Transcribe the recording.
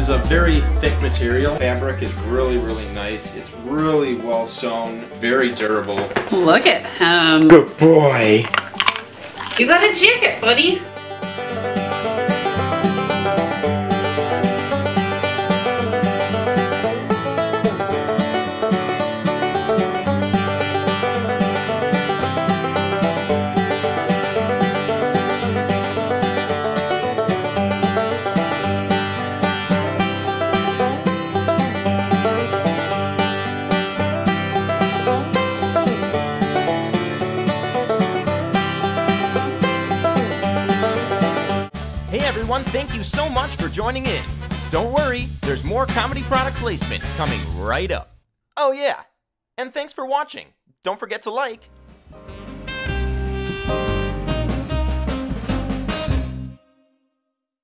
is a very thick material. Fabric is really, really nice. It's really well sewn, very durable. Look at him. Good boy. You got a jacket, buddy. Hey everyone, thank you so much for joining in. Don't worry, there's more comedy product placement coming right up. Oh yeah, and thanks for watching. Don't forget to like,